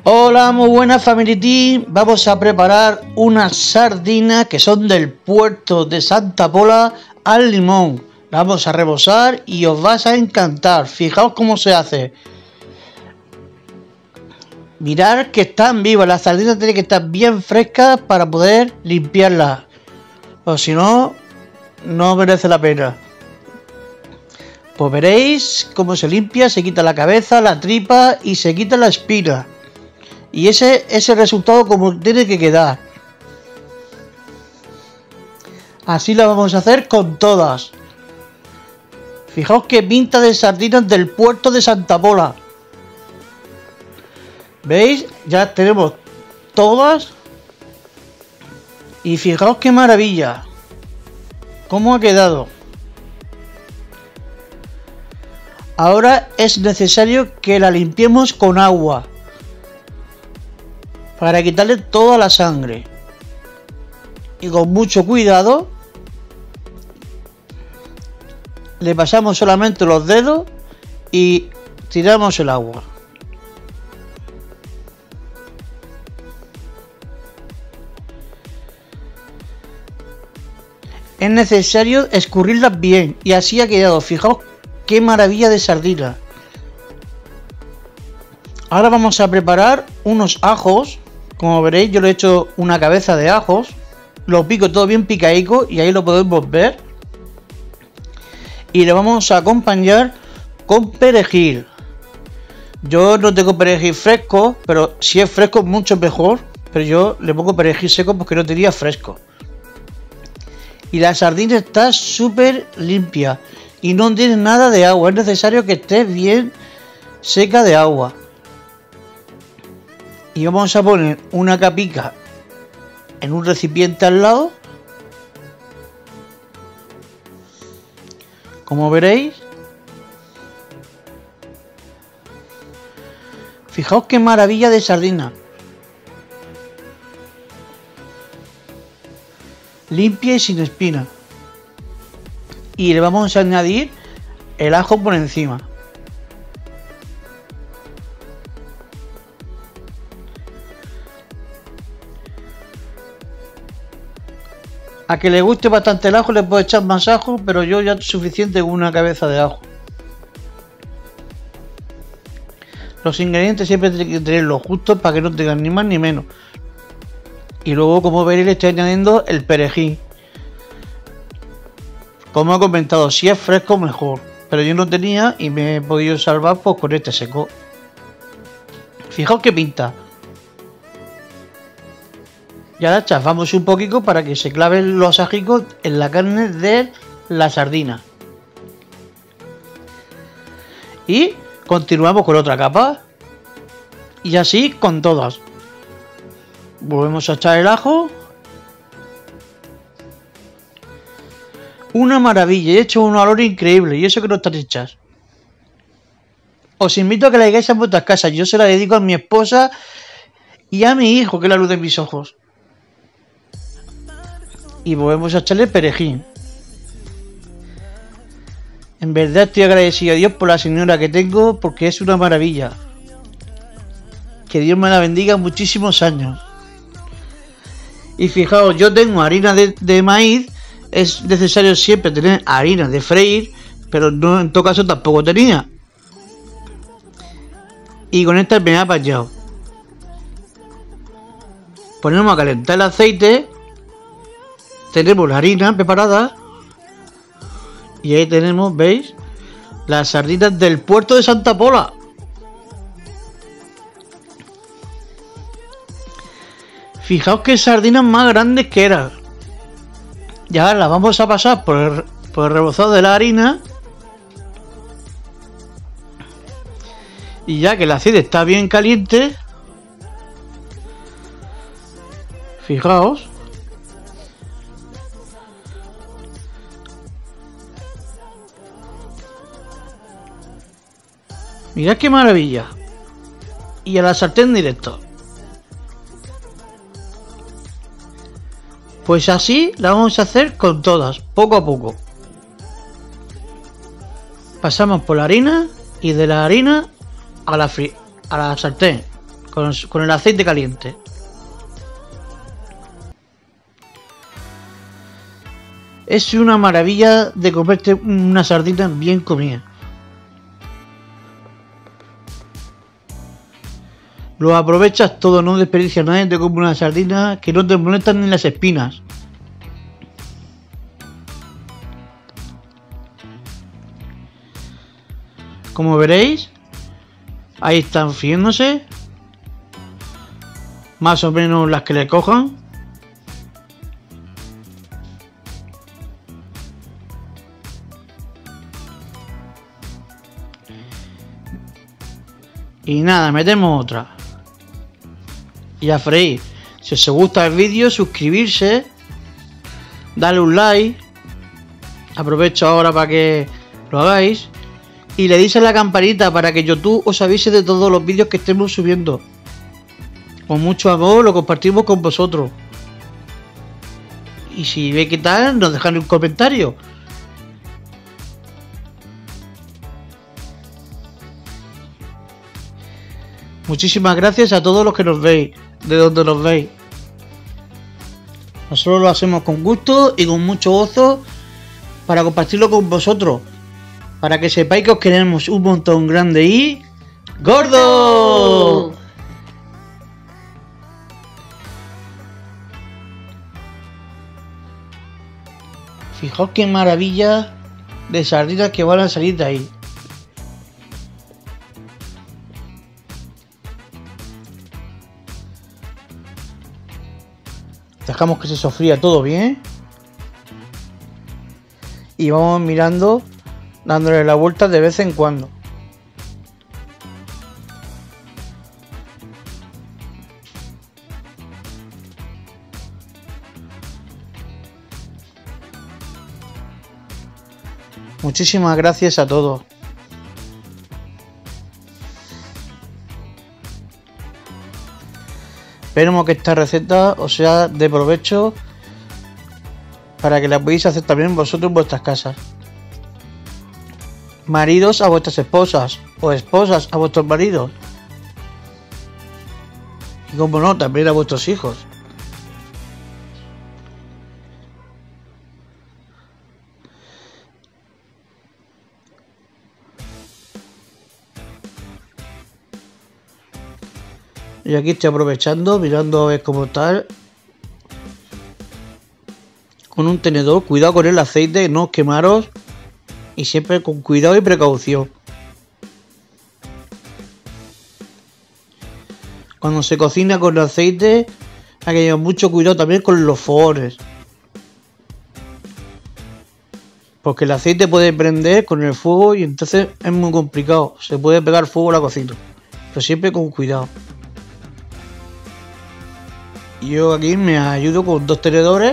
Hola, muy buenas Family Team. Vamos a preparar unas sardinas que son del puerto de Santa Pola al limón. Las vamos a rebozar y os vas a encantar. Fijaos cómo se hace. Mirad que están vivas. Las sardinas tienen que estar bien frescas para poder limpiarlas. O si no, no merece la pena. Pues veréis cómo se limpia. Se quita la cabeza, la tripa y se quita la espina. Y ese es el resultado como tiene que quedar. Así lo vamos a hacer con todas. Fijaos qué pinta de sardinas del puerto de Santa Pola. ¿Veis? Ya tenemos todas. Y fijaos qué maravilla. ¿Cómo ha quedado? Ahora es necesario que la limpiemos con agua. Para quitarle toda la sangre. Y con mucho cuidado. Le pasamos solamente los dedos. Y tiramos el agua. Es necesario escurrirlas bien. Y así ha quedado. Fijaos qué maravilla de sardina. Ahora vamos a preparar unos ajos. Como veréis, yo le he hecho una cabeza de ajos. Lo pico todo bien picaico y ahí lo podemos ver. Y le vamos a acompañar con perejil. Yo no tengo perejil fresco, pero si es fresco mucho mejor. Pero yo le pongo perejil seco porque no tenía fresco. Y la sardina está súper limpia y no tiene nada de agua. Es necesario que esté bien seca de agua. Y vamos a poner una capica en un recipiente al lado. Como veréis. Fijaos qué maravilla de sardina. Limpia y sin espina. Y le vamos a añadir el ajo por encima. A que le guste bastante el ajo le puedo echar más ajo, pero yo ya es suficiente con una cabeza de ajo. Los ingredientes siempre tienen que tener los justos para que no tengan ni más ni menos. Y luego, como veréis, le estoy añadiendo el perejil. Como he comentado, si es fresco mejor. Pero yo no tenía y me he podido salvar pues con este seco. Fijaos qué pinta. Y ahora chafamos un poquito para que se claven los ajicos en la carne de la sardina. Y continuamos con otra capa. Y así con todas. Volvemos a echar el ajo. Una maravilla. He hecho un olor increíble. Y eso que no están hechas. Os invito a que la hagáis en vuestras casas. Yo se la dedico a mi esposa y a mi hijo, que es la luz de mis ojos. Y volvemos a echarle perejil. En verdad estoy agradecido a Dios por la señora que tengo, porque es una maravilla. Que Dios me la bendiga muchísimos años. Y fijaos, yo tengo harina de maíz. Es necesario siempre tener harina de freír, pero no, en todo caso tampoco tenía. Y con esta me ha apañado. Ponemos a calentar el aceite. Tenemos la harina preparada. Y ahí tenemos, ¿veis? Las sardinas del puerto de Santa Pola. Fijaos qué sardinas más grandes que eran. Y ahora las vamos a pasar por el rebozado de la harina. Y ya que el aceite está bien caliente. Fijaos. Mirad qué maravilla. Y a la sartén directo. Pues así la vamos a hacer con todas, poco a poco. Pasamos por la harina y de la harina a la sartén. con el aceite caliente. Es una maravilla de comerte una sardina bien comida. Lo aprovechas todo, no desperdicias nada, te comes una sardina que no te molestan ni las espinas. Como veréis, ahí están friéndose. Más o menos las que le cojan. Y nada, metemos otra. Y a freír. Si os gusta el vídeo, suscribirse. Dale un like. Aprovecho ahora para que lo hagáis. Y le deis a la campanita para que YouTube os avise de todos los vídeos que estemos subiendo. Con mucho amor lo compartimos con vosotros. Y si ve qué tal, nos dejan un comentario. Muchísimas gracias a todos los que nos veis, de donde nos veis. Nosotros lo hacemos con gusto y con mucho gozo para compartirlo con vosotros. Para que sepáis que os queremos un montón grande y gordo. Fijaos qué maravilla de sardinas que van a salir de ahí. Dejamos que se sofría todo bien. Y vamos mirando, dándole la vuelta de vez en cuando. Muchísimas gracias a todos. Esperemos que esta receta os sea de provecho para que la podáis hacer también vosotros en vuestras casas. Maridos a vuestras esposas o esposas a vuestros maridos. Y como no, también a vuestros hijos. Y aquí estoy aprovechando, mirando a ver cómo está. Con un tenedor, cuidado con el aceite, no os quemaros. Y siempre con cuidado y precaución. Cuando se cocina con aceite, hay que llevar mucho cuidado también con los fogones. Porque el aceite puede prender con el fuego y entonces es muy complicado. Se puede pegar fuego a la cocina. Pero siempre con cuidado. Yo aquí me ayudo con 2 tenedores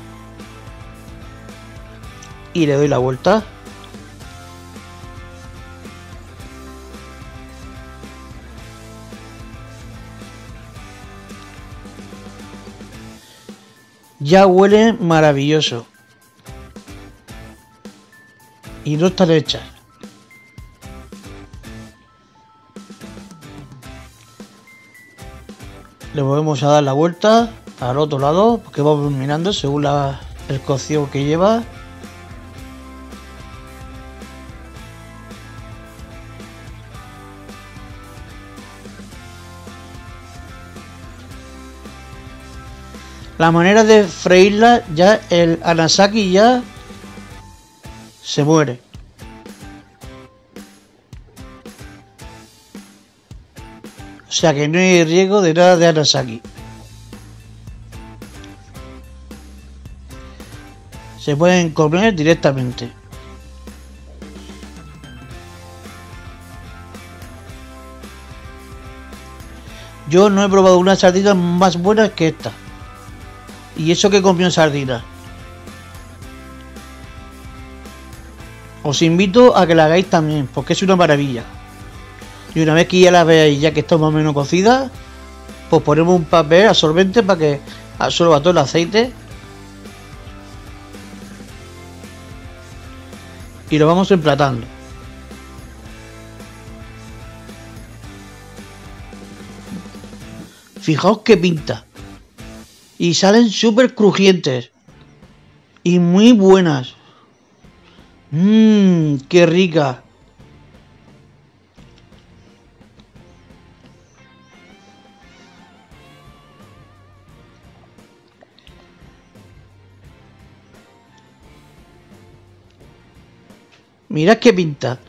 y le doy la vuelta. Ya huele maravilloso y no están hechas. Le volvemos a dar la vuelta al otro lado porque vamos mirando según el cocido que lleva. La manera de freírla, ya el anasaki ya se muere. O sea que no hay riesgo de nada de anasaki. Se pueden comer directamente. Yo no he probado una sardina más buena que esta. Y eso que comió sardina. Os invito a que la hagáis también, porque es una maravilla. Y una vez que ya la veáis, ya que está más o menos cocida, pues ponemos un papel absorbente para que absorba todo el aceite. Y lo vamos emplatando. Fijaos qué pinta. Y salen súper crujientes. Y muy buenas. Mmm, qué rica. Mirad qué pinta.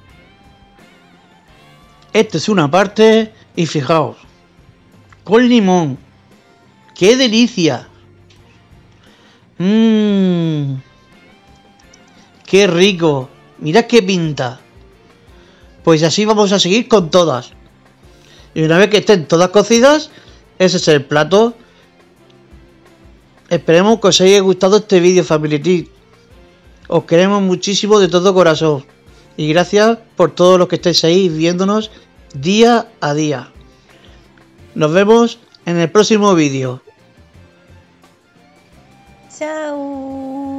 Esta es una parte y fijaos. Con limón. ¡Qué delicia! Mmm. ¡Qué rico! Mirad qué pinta. Pues así vamos a seguir con todas. Y una vez que estén todas cocidas, ese es el plato. Esperemos que os haya gustado este vídeo, Family Tree. Os queremos muchísimo de todo corazón. Y gracias por todos los que estáis ahí viéndonos día a día. Nos vemos en el próximo vídeo. Chao.